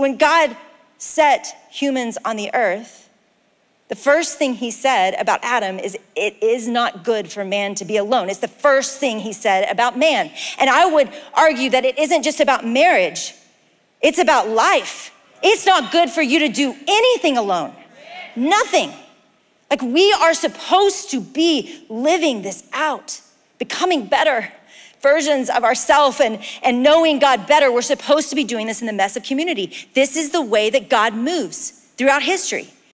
when God set humans on the earth, the first thing he said about Adam is, it is not good for man to be alone. It's the first thing he said about man. And I would argue that it isn't just about marriage, it's about life. It's not good for you to do anything alone, nothing. Like, we are supposed to be living this out, becoming better versions of ourselves and knowing God better. We're supposed to be doing this in the mess of community. This is the way that God moves throughout history.